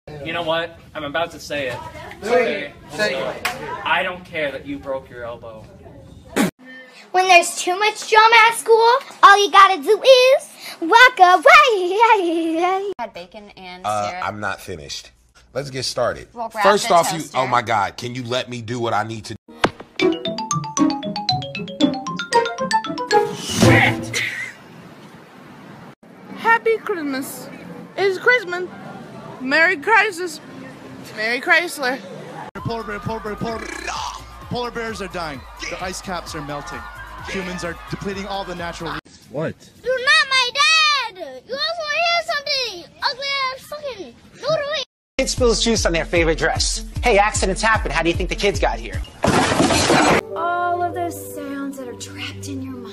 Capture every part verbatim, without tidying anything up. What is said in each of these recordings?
You know what? I'm about to say it. Okay. Say So, it. I don't care that you broke your elbow. When there's too much drama at school, all you gotta do is walk away. Had bacon and Uh, syrup. I'm not finished. Let's get started. We'll grab First the off, you. toaster. Oh my God! Can you let me do what I need to do? Happy Christmas. It's Christmas. Merry Crisis. Merry Chrysler. Polar bear, polar bear, polar bear. Polar bears are dying. The ice caps are melting. Humans are depleting all the natural. What? You're not my dad! You also hear something! Ugly ass fucking noodle. Kid spills juice on their favorite dress. Hey, accidents happen. How do you think the kids got here? All of those sounds that are trapped in your mind.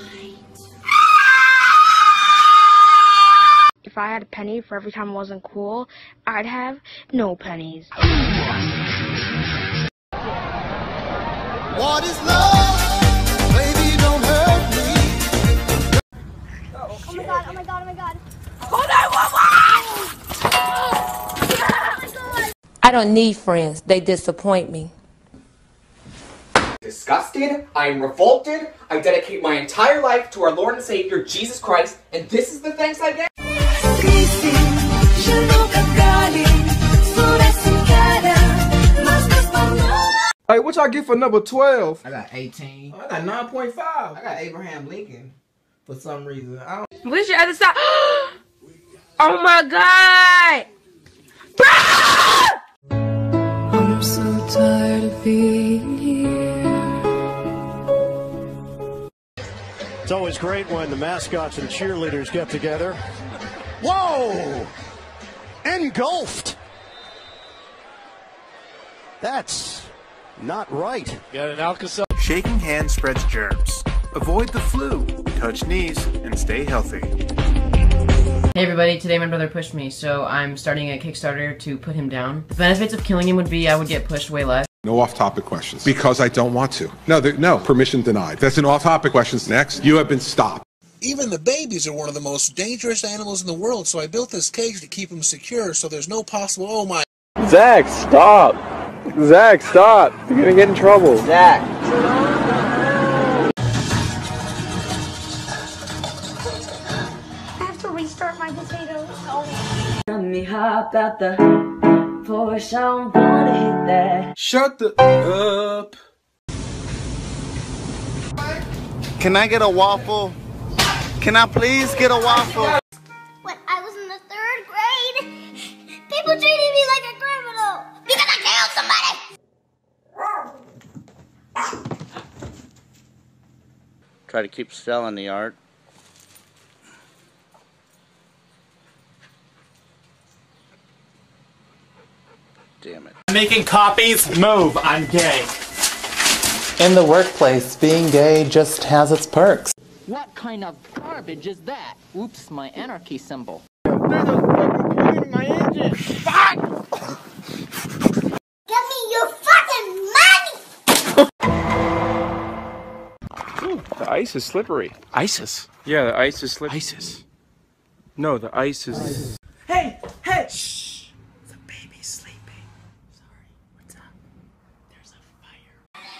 If I had a penny for every time I wasn't cool, I'd have no pennies. What is love? Baby, don't hurt me. Oh my god, oh my god, oh my god. I don't need friends. They disappoint me. Disgusted, I am revolted, I dedicate my entire life to our Lord and Savior, Jesus Christ, and this is the thanks I get? Hey, what y'all get for number twelve? I got eighteen. Oh, I got nine point five. I got Abraham Lincoln for some reason. I don't. Where's your other side? Oh my god! I'm so tired of being here. It's always great when the mascots and cheerleaders get together. Whoa! Engulfed! That's not right. Got an Alka-Seltzer. Shaking hands spreads germs. Avoid the flu. Touch knees and stay healthy. Hey everybody, today my brother pushed me, so I'm starting a Kickstarter to put him down. The benefits of killing him would be I would get pushed way less. No off-topic questions. Because I don't want to. No, there, no, permission denied. That's an off-topic question. Next, you have been stopped. Even the babies are one of the most dangerous animals in the world, so I built this cage to keep them secure so there's no possible, oh my... Zach, stop! Zach, stop! You're gonna get in trouble. Zach. I have to restart my potatoes. Oh. Let me hop out the Porsche. I don't wanna hit that. Shut the up. Can I get a waffle? Can I please get a waffle? When I was in the third grade, people treated me like a criminal because I killed somebody. Try to keep selling the art. Damn it. I'm making copies. Move, I'm gay. In the workplace, being gay just has its perks. What kind of garbage is that? Oops, my anarchy symbol. There's a fucking plug in my engine. Fuck! Give me your fucking money! Ooh, the ice is slippery. ISIS. Yeah, the ice is slippery. ISIS. No, the ice is... Hey, hey! Shh. The baby's sleeping. Sorry. What's up? There's a fire.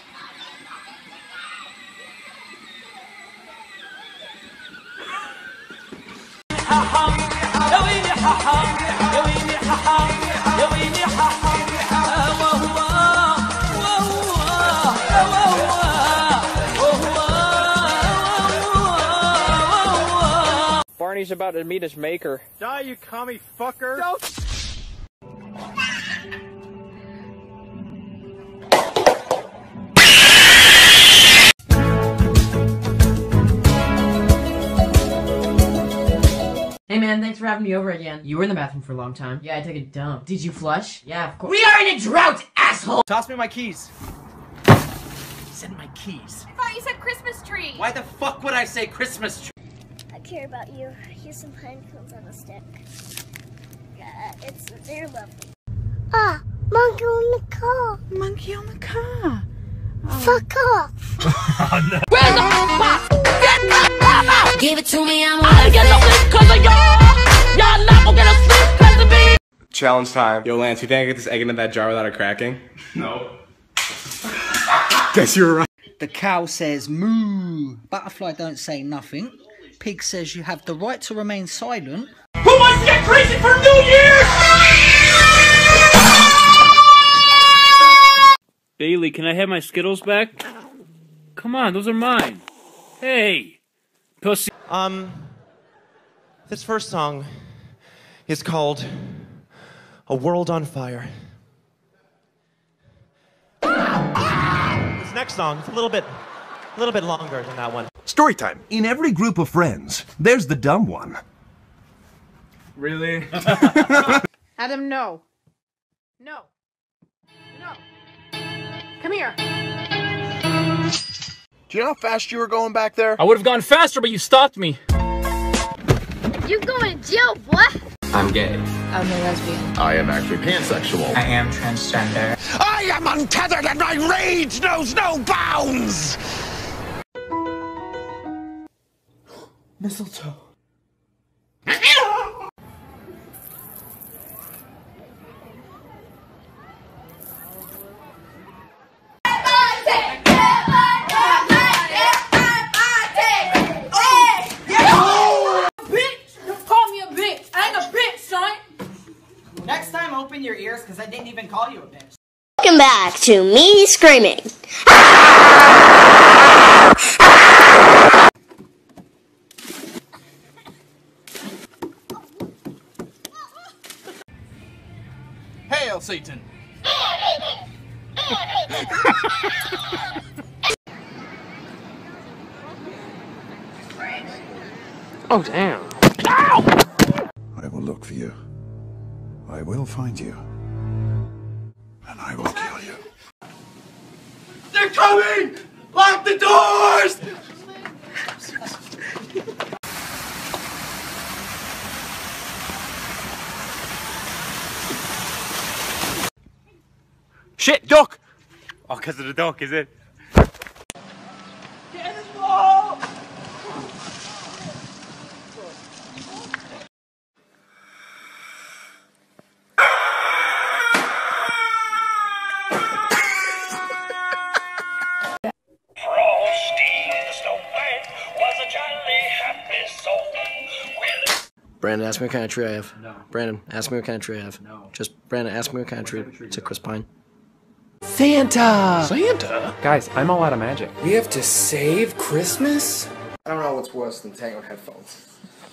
Barney's about to meet his maker. Die, you commie fucker! Don't. Hey man, thanks for having me over again. You were in the bathroom for a long time. Yeah, I took a dump. Did you flush? Yeah, of course. We are in a drought, asshole! Toss me my keys. Send my keys. I thought you said Christmas tree. Why the fuck would I say Christmas tree? I care about you. Here's some pine cones on a stick. Yeah, it's they're lovely. Ah, monkey on the car. Monkey on the car. Fuck off. Oh no. Where's the box? Get the fuck out! Give it to me, I'm gonna get no sleep cause of y'all! Y'all not gonna get a sleep cause of me! Challenge time. Yo, Lance, you think I get this egg into that jar without it cracking? No. Guess you're right. The cow says moo. Butterfly don't say nothing. Pig says you have the right to remain silent. Who wants to get crazy for New Year's? Bailey, can I have my Skittles back? Come on, those are mine. Hey, pussy. Um, this first song is called A World on Fire. This next song is a little bit, a little bit longer than that one. Story time. In every group of friends, there's the dumb one. Really? Adam, no. No. No. Come here. Do you know how fast you were going back there? I would have gone faster, but you stopped me. You're going to jail, boy. I'm gay. I'm a lesbian. I am actually pansexual. I am transgender. I am untethered and my rage knows no bounds! Mistletoe. Next time, open your ears, because I didn't even call you a bitch. Welcome back to me screaming. Hail, Satan! Oh, damn. I will look for you. I will find you. And I will kill you. They're coming! Lock the doors! Shit, duck! Oh, because of the duck, is it? Get in the wall! Brandon, ask me what kind of tree I have. No. Brandon, ask me what kind of tree I have. No. Just, Brandon, ask me what kind of tree. It's a Chris Pine. Santa! Santa? Guys, I'm all out of magic. We have to save Christmas? I don't know what's worse than Tangled headphones.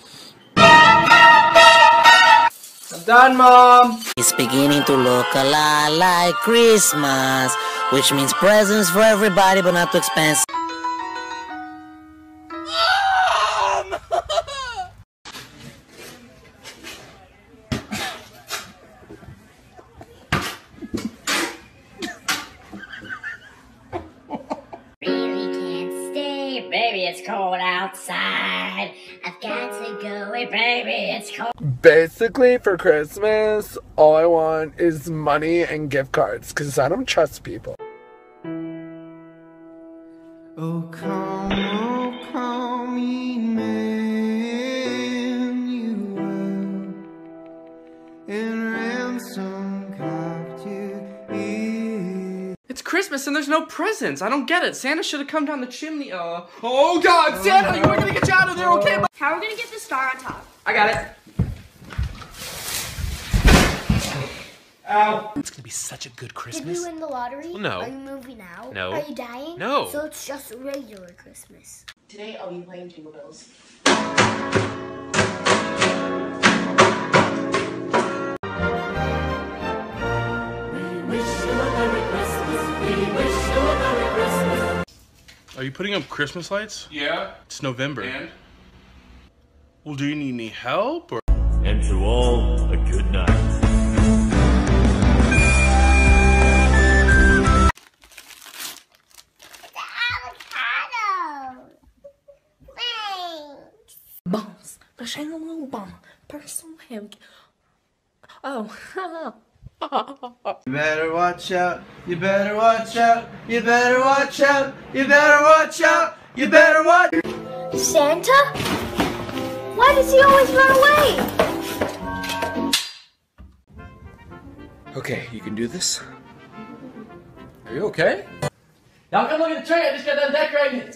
I'm done, Mom! It's beginning to look a lot like Christmas, which means presents for everybody but not too expensive. Baby, it's cold outside. I've got to go away, baby, it's cold. Basically, for Christmas, all I want is money and gift cards, because I don't trust people. Oh, come, oh, come, Emmanuel, and ransom captive. It's Christmas and there's no presents. I don't get it. Santa should have come down the chimney. Uh, oh God, Santa, you were gonna get you out of there, okay? But how are we gonna get the star on top? I got it. Ow. It's gonna be such a good Christmas. Did you win the lottery? Well, no. Are you moving out? No. Are you dying? No. So it's just regular Christmas. Today I'll be playing Jingle Bells. Are you putting up Christmas lights? Yeah. It's November. And? Well, do you need any help or? And to all, a good night. Bombs. The Shanghai bomb. Personal ham. Oh. You better watch out, you better watch out, you better watch out, you better watch out, you better watch. Santa? Why does he always run away? Okay, you can do this. Are you okay? Now come look at the tree, I just got done decorating.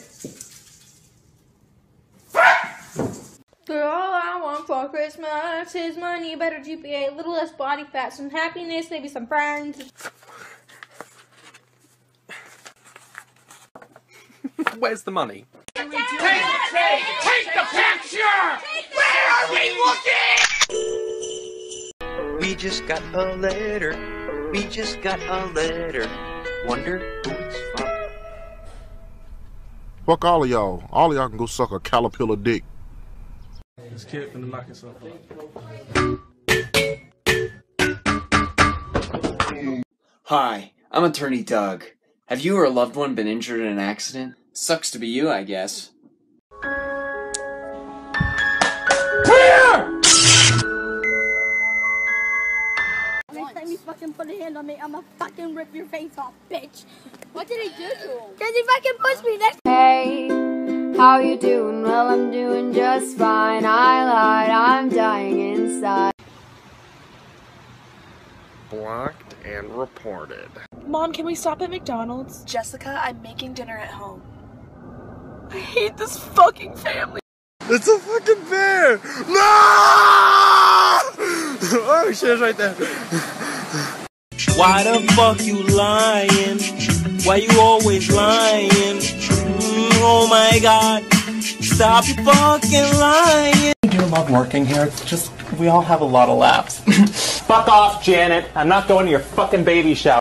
Girl, all I want for Christmas is money, better G P A, a little less body fat, some happiness, maybe some friends. Where's the money? Take the cake! Take the picture! Where are we looking? We just got a letter. We just got a letter. Wonder who it's from. Fuck all of y'all. All of y'all can go suck a caterpillar dick. This kid finna knock himself out. Hi, I'm Attorney Doug. Have you or a loved one been injured in an accident? Sucks to be you, I guess. Here! Next time you fucking put a hand on me, I'ma fucking rip your face off, bitch. What did he do to him? Cause he fucking pushed me. That's Hey, how you doing? Well, I'm doing just fine. I lied, I'm dying inside. Blocked and reported. Mom, can we stop at McDonald's? Jessica, I'm making dinner at home. I hate this fucking family. It's a fucking bear! No! Oh shit, it's right there. Why the fuck you lying? Why you always lying? Mm, oh my god. Stop you fucking lying. I do love working here. It's just, we all have a lot of laughs. Fuck off, Janet. I'm not going to your fucking baby shower.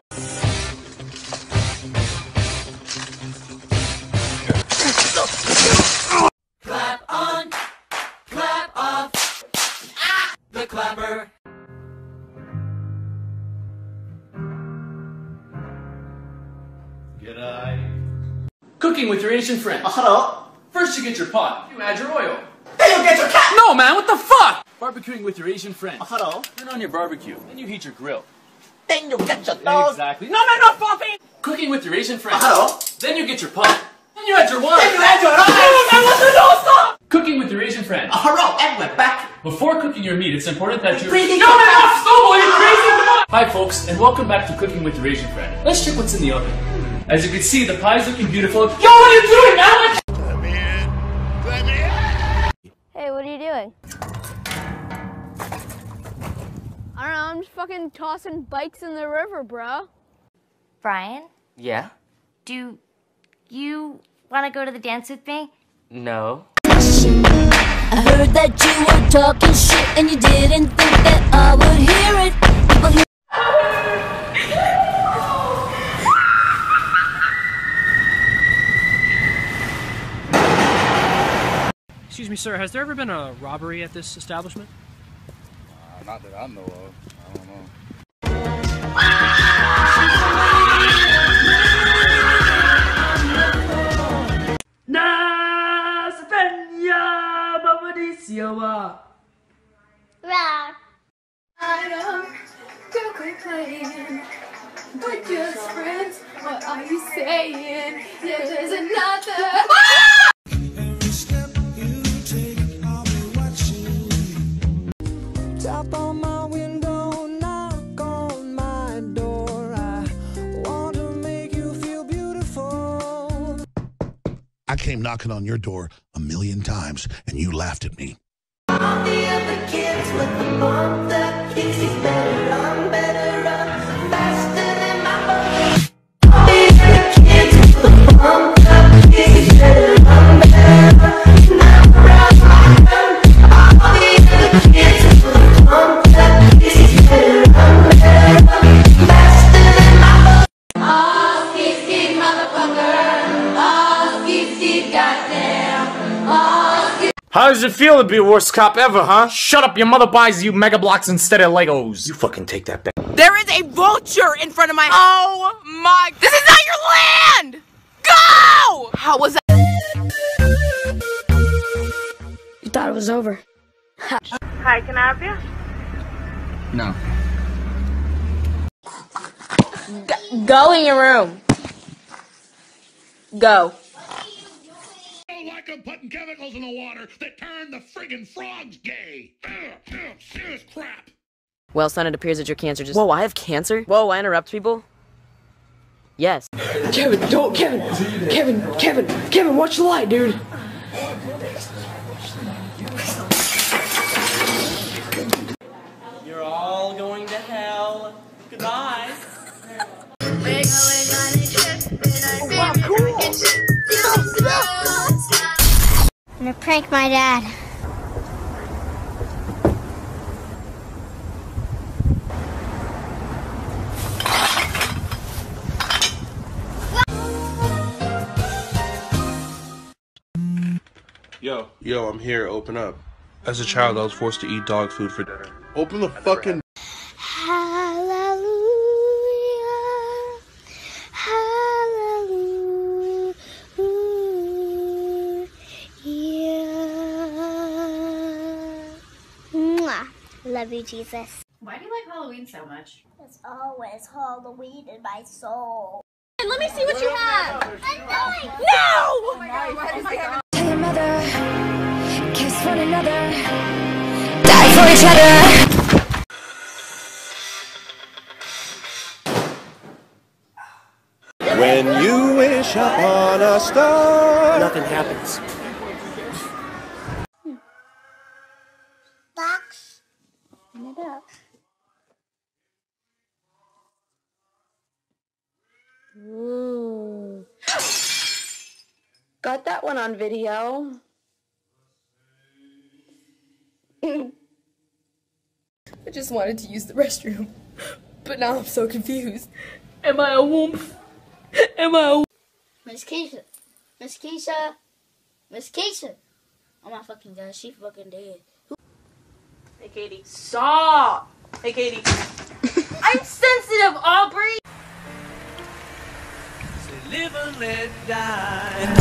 Clap on, clap off. Ah, the clapper. G'day. Cooking with your Asian friends. Uh, hello. First you get your pot. You add your oil. Then you get your cat. No, man, what the fuck? Barbecuing with your Asian friends. Uh, hello. Turn on your barbecue. Then you heat your grill. Then you get your dog. Exactly. No, man, not Poppy. Cooking with your Asian friends. Uh, hello. Then you get your pot. Then you add your wine. Then you add your wine. I want to know stop. Cooking with your Asian friends. Uh, hello, and we're back. Before cooking your meat, it's important that you... Breathing. No, man, off snowball, are you crazy? Come on. Hi, folks, and welcome back to Cooking with your Asian friend. Let's check what's in the oven. As you can see, the pie's looking beautiful. Yo, what are you doing, man? Let me in. Let me in. Hey, what are you doing? I don't know, I'm just fucking tossing bikes in the river, bro. Brian, Yeah? do you want to go to the dance with me? No. I heard that you were talking shit and you didn't think that I would hear it. People hear Excuse me, sir, has there ever been a robbery at this establishment? Uh, not that I know of. I don't know. Nas Peña Babadisiawa. Rock. I know, girl, quit playing. We're just friends. What are you saying? Yeah, there's another. Tap on my window, knock on my door. I want to make you feel beautiful. I came knocking on your door a million times, and you laughed at me. All the other kids with the bump, the kids is better, I'm better, I'm faster than my body. All the other kids with the bump, the kids is better, I'm better, now around my turn. All the other kids with the bump, the kids is better, I'm better, I'm faster than my body. Oh, skip, skip, motherfucker. Oh, skip, skip, goddamn. Oh, skip. How does it feel to be the worst cop ever, huh? Shut up, your mother buys you Mega Blocks instead of Legos. You fucking take that back. There is a vulture in front of my. Oh my! This is not your land. Go! How was that? You thought it was over. Hi, can I help you? No. Go, go in your room. Go. Like I'm putting chemicals in the water that turn the friggin' frogs gay. Ugh, ugh, serious crap. Well, son, it appears that your cancer just- Whoa, I have cancer? Whoa, I interrupt people? Yes. Kevin, don't, Kevin, Kevin, Kevin, Kevin, watch the light, dude. You're all going to hell. Goodbye. I'm gonna prank my dad. Yo. Yo, I'm here. Open up. As a child, I was forced to eat dog food for dinner. Open the fucking... Hallelujah. Hallelujah. Mwah. Love you, Jesus. Why do you like Halloween so much? There's always Halloween in my soul. Let me see what you have. I'm going. No! Oh my god, why does he have Tell your mother, kiss one another, die for each other. When you wish upon a star, nothing happens. Box. Open it up. Ooh. Got that one on video. I just wanted to use the restroom, but now I'm so confused. Am I a womp? Am I a Miss Keisha. Miss Keisha. Miss Keisha. Oh my fucking god, she fucking dead. Hey, Katie. Stop! Hey, Katie. I'm sensitive, Aubrey! Live and let die.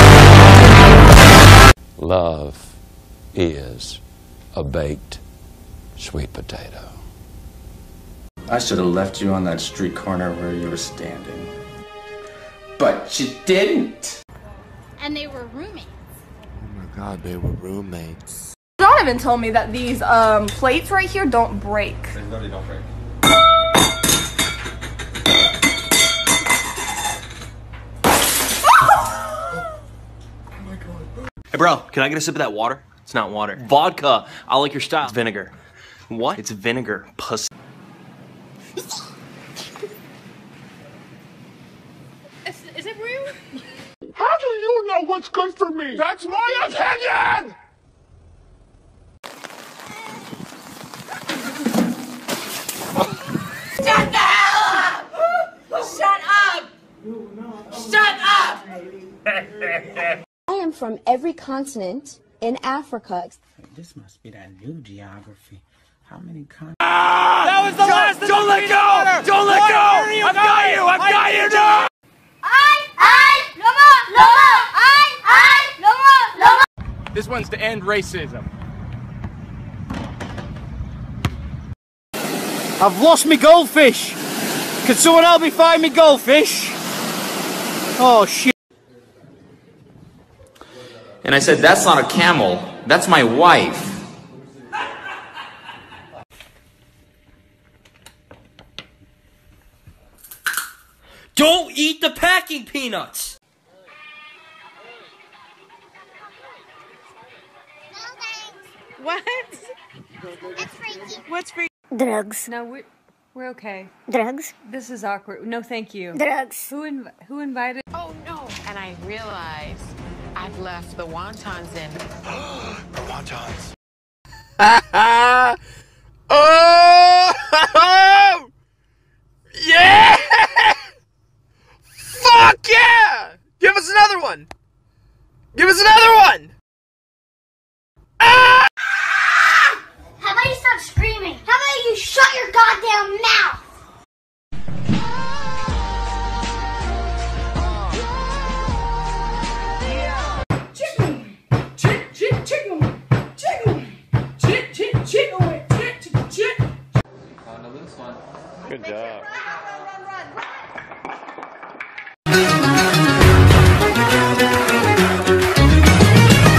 Love is a baked sweet potato. I should have left you on that street corner where you were standing. But you didn't! And they were roommates. Oh my god, they were roommates. Donovan told me that these um, plates right here don't break. They literally don't break. Hey bro, can I get a sip of that water? It's not water. Vodka. I like your style. It's vinegar. What? It's vinegar. Pussy. Is, is it real? How do you know what's good for me? That's my opinion! Shut the hell up! Shut up! Shut up! I am from every continent in Africa. This must be that new geography. How many continents? That was the last of the Don't let go! Don't let go! I've got you! I've got you now! I, I, no more, no more. I, I, no more, no more. This one's to end racism. I've lost me goldfish. Can someone help me find me goldfish? Oh shit. And I said, that's not a camel, that's my wife. Don't eat the packing peanuts! What? It's freaky. What's free? Drugs. No, we're, we're okay. Drugs. This is awkward. No, thank you. Drugs. Who inv who invited? Oh no! And I realized I've left the wontons in. The wontons. Oh! Yeah! Fuck yeah! Give us another one! Give us another one! Ah! How about you stop screaming? How about you shut your goddamn mouth? Chicken! Chick, chick, chicken! Chicken! Chick, chick, chicken! Chick, chick, chick! Found a loose one. Good job.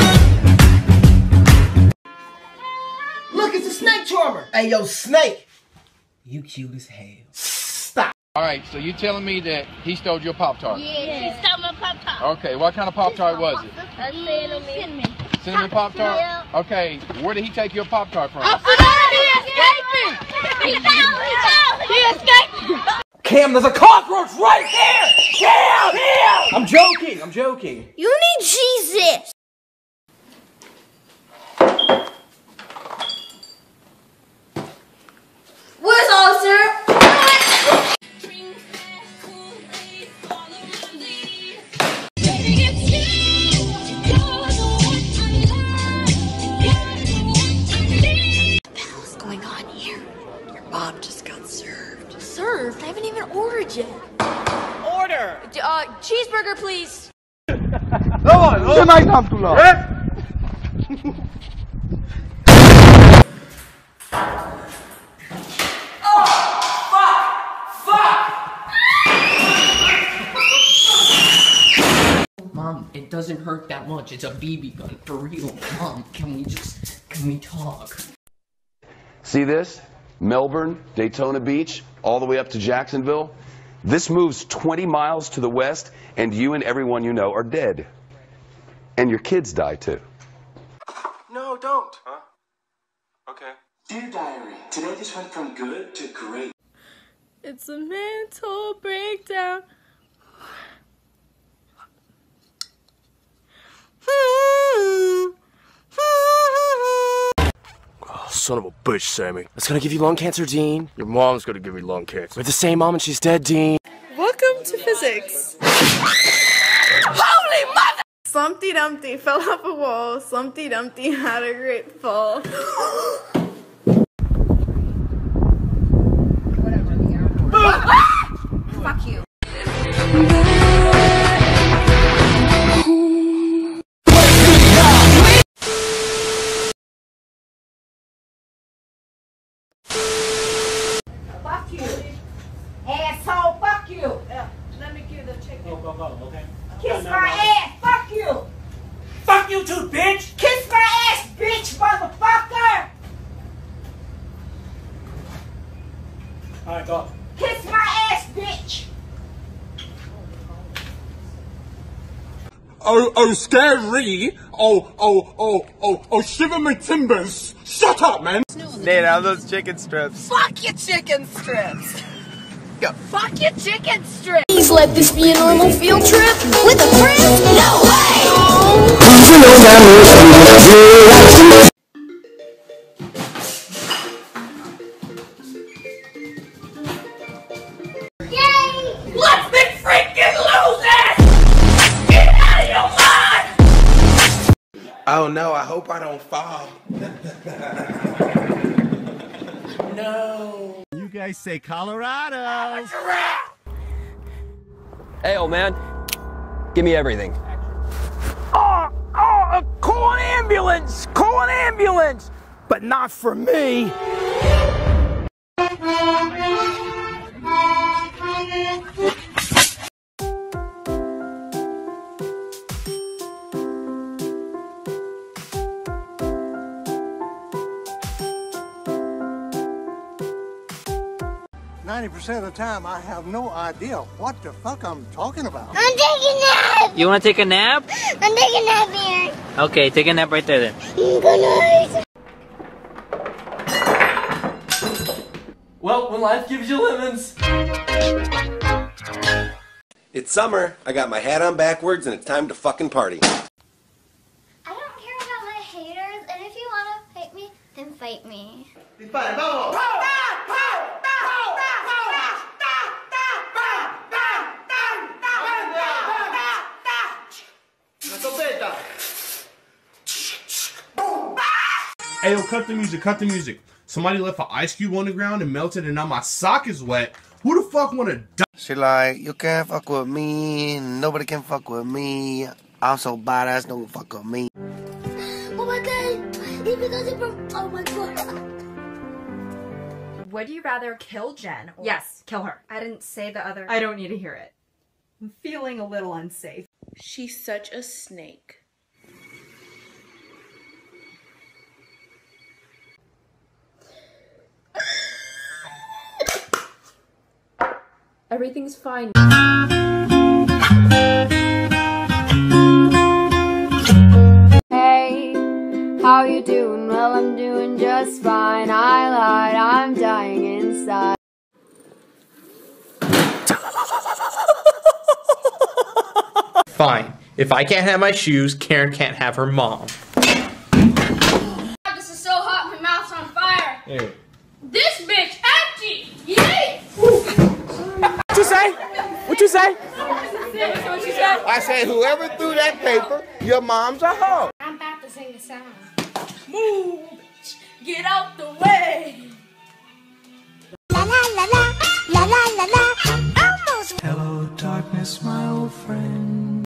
Look, it's a snake charmer! Hey, yo, Snake, You cute as hell. Stop. All right, so you telling me that he stole your Pop-Tart? Yeah, she stole my Pop-Tart. Okay, what kind of Pop-Tart was it? A cinnamon. Cinnamon Pop-Tart? Yeah. Okay, where did he take your Pop-Tart from? Oh, he escaped me! He fell! He escaped! Cam, there's a cockroach right there! Cam! Cam! I'm joking, I'm joking. You need Jesus! Where's Officer? What's going on here? Your mom just got served. Served? I haven't even ordered yet. Order! Uh, cheeseburger, please. Você mais rápido lá. Mom, it doesn't hurt that much. It's a B B gun, for real. Mom, can we just, can we talk? See this? Melbourne, Daytona Beach, all the way up to Jacksonville. This moves twenty miles to the west, and you and everyone you know are dead. And your kids die too. No, don't. Huh? Okay. Dear Diary, today just went from good to great. It's a mental breakdown. Oh, son of a bitch, Sammy. That's gonna give you lung cancer, Dean. Your mom's gonna give you lung cancer. We have the same mom and she's dead, Dean. Welcome to physics. Holy mother! Slumpty Dumpty fell off a wall. Slumpty Dumpty had a great fall. Fuck you. Fuck you. Asshole, fuck you. Yeah, let me give the chicken. Go, go, go, okay? Kiss my ass, fuck you. Fuck you too, bitch! Kiss my ass, bitch, motherfucker. Alright, go. Kiss my ass, bitch. Oh, oh, scary. Oh, oh, oh, oh, oh, shiver my timbers. Shut up, man. Nate, how are those chicken strips? Fuck your chicken strips. Go. Fuck your chicken strips. Please let this be a normal field trip with a friend? No way! Yay! Let me freaking lose it! Get out of your mind! Oh no, I hope I don't fall. No. You guys say Colorado. Hey, old man. Give me everything. Oh, oh, call an ambulance! Call an ambulance! But not for me. ninety percent of the time, I have no idea what the fuck I'm talking about. I'm taking a nap! You want to take a nap? I'm taking a nap here. Okay, take a nap right there then. Good night. Well, when life gives you lemons. It's summer, I got my hat on backwards, and it's time to fucking party. I don't care about my haters, and if you want to fight me, then fight me. Hey, yo, cut the music, cut the music. Somebody left an ice cube on the ground and melted, and now my sock is wet. Who the fuck wanna die? She like, you can't fuck with me, nobody can fuck with me. I'm so badass, no one fuck with me. Oh my god! Even though they're from. Oh my god! Would you rather kill Jen? Or... Yes, kill her. I didn't say the other. I don't need to hear it. I'm feeling a little unsafe. She's such a snake. Everything's fine. Hey, how you doing? Well, I'm doing just fine. I lied, I'm dying inside. Fine. If I can't have my shoes, Karen can't have her mom. This is so hot, my mouth's on fire. Hey. This bitch empty. Yay! What you say? What you say? What you said? I say whoever threw that paper, your mom's a hoe. I'm about to sing a song. Move, bitch. Get out the way. La la la la, la la la la. Almost. Hello, darkness, my old friend.